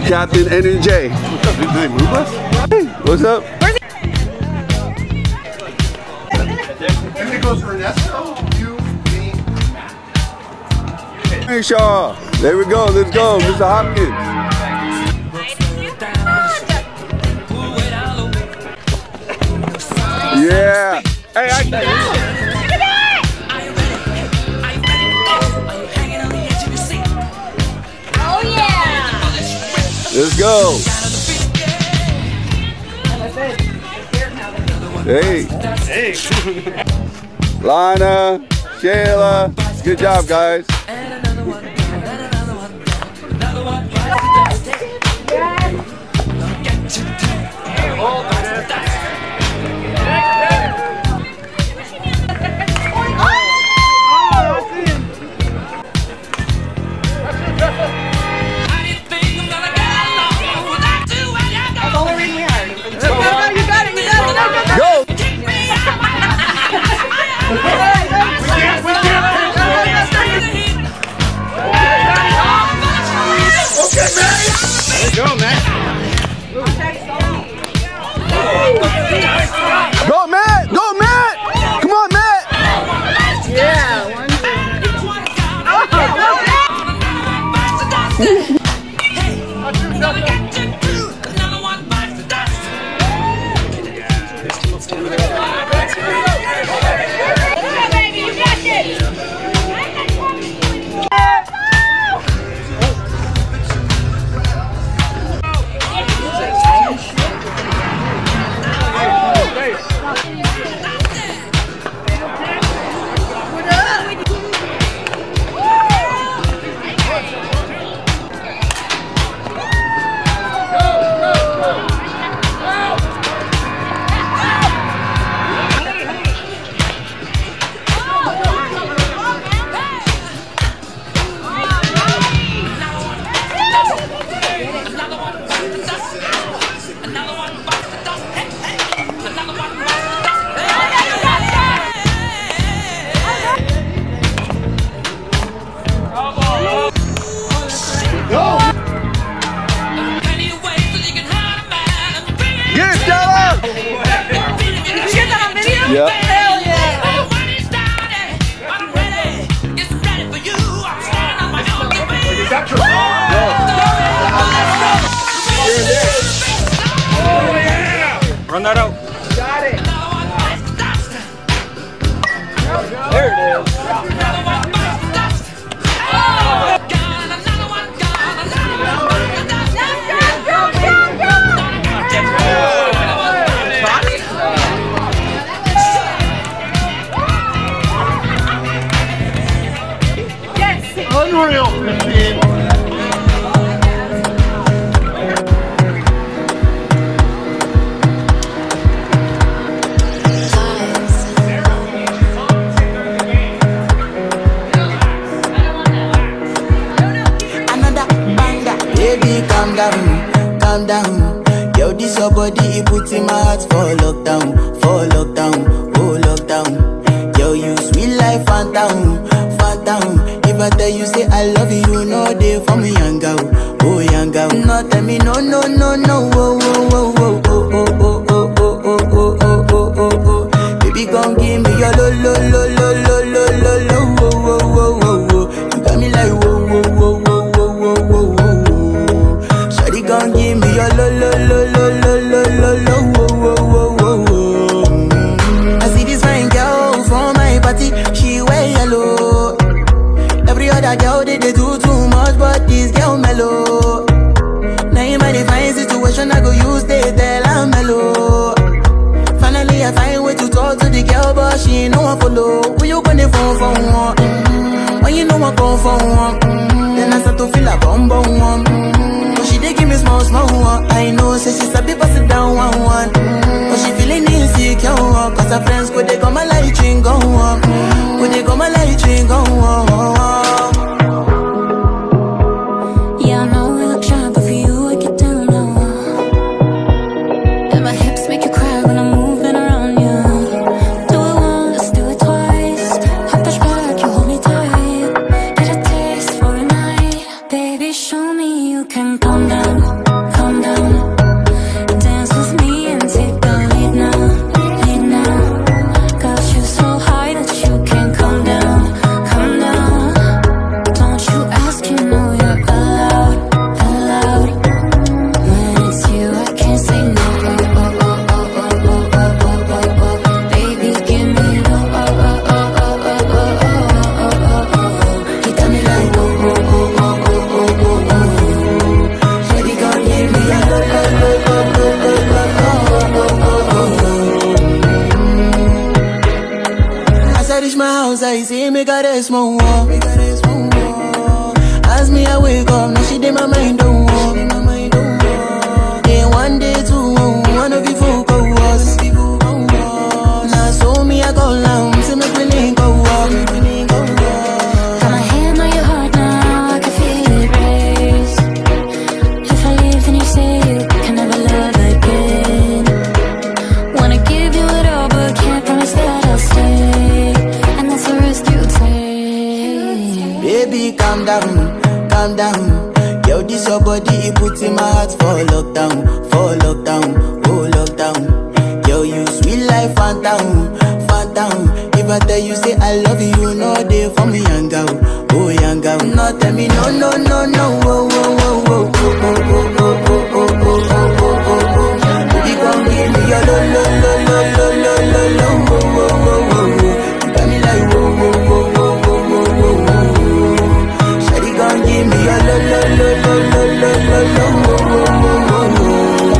Captain NNJ. What's up, dude? Do they move us? Hey, what's up? And it goes Ernesto, you, me, Matt. Hey, Shaw. There we go. Let's go, Mr. Hopkins. Yeah. Hey, I got Oh yeah. Let's go. Hey. Hey. Lana, Shayla. Good job, guys. Go, Matt. Go, Matt! Go, Matt! Come on, Matt! Yeah. Yep. Hell yeah. Is that true? Oh, yeah. Run that out. Got it. There it is. Unreal 15. Another banger, baby, calm down, calm down. Yo, this your body, it puts in my heart for lockdown, oh lockdown. Yo, you sweet life, phantom, phantom. If I tell you say I love you, you know they for me, young girl, oh young girl. No, tell me no, no, no, no, oh, oh, oh, oh, oh, oh, oh, oh, oh, oh, oh, oh, oh, oh. Baby, come give me your lo, lo, lo, lo, lo, lo, lo, lo, oh, oh, oh, oh, oh. You got me like whoa, whoa, whoa, whoa, whoa, whoa, whoa, whoa. Shawty, come give me your lo, lo, lo, lo, lo, lo, lo, lo, oh, oh, oh, oh. I see this fine girl from my party, she wear yellow. Every other girl they do too much, but this girl mellow. Now in my divine situation, I go use they tell I'm mellow. Finally I find way to talk to the girl, but she ain't no one follow. Who you gonna phone for one? When you know I come for one, then I start to feel a bum bum one. But she dey give me small small one. I know say she's a bit sit down one. But she feeling insecure, cause her friends go they come my light ring go on. Go they come my light ring go on. Yeah, I know we look shy, but for you I get down low. And my hips make you cry when I'm moving around you. Do it once, do it twice. I push back, you hold me tight. Get a taste for a night. Baby, show me you can calm down. I reach my house, I see me got a small wall. As me, I wake up, now she did my mind don't walk. Day one, day two, one of you folk go was. Now so me, I go down, see me feeling go walk. Got my hand on your heart now, I can feel it race. If I leave, then you say you can never love again. Wanna give you it all, but can't promise that I'll stay. And that's a risk you take. Baby, calm down, calm down. Yo, this your body, it puts in my heart for lockdown, oh lockdown. Yo, you sweet life, phantom, phantom. If I tell you say I love you, you know they for me, young girl, oh young girl. No, tell me no, no, no, no, oh, oh, oh, oh, oh, oh, oh, oh, oh, oh, oh, oh, oh. Baby, come give me your lo, lo, lo, lo, lo, lo, lo, lo, oh, oh, oh, oh. You got me like whoa, whoa, whoa, whoa, whoa, whoa, whoa. Shawty, come give me your lo, lo, lo, lo, lo, lo, lo, lo, oh, oh, oh, oh, oh.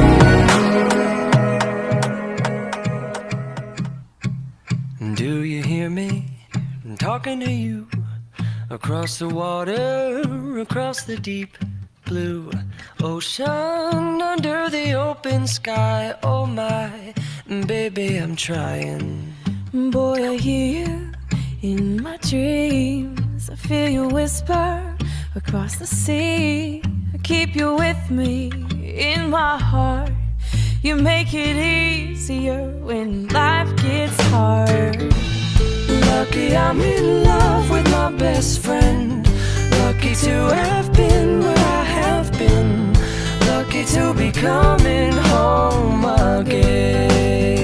Do you hear me? I'm talking to you across the water, across the deep blue ocean, under the open sky. Oh my, baby, I'm trying. Boy, I hear you in my dreams. I feel you whisper across the sea. I keep you with me in my heart. You make it easier when life gets hard. Lucky I'm in love with my best friend. Lucky to have been where I have been. Lucky to be coming home again.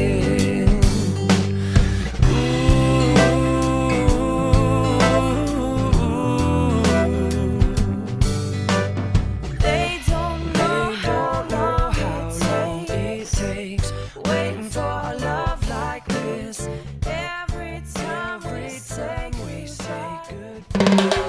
They don't know how long it takes waiting for a love like this. Every time we say goodbye.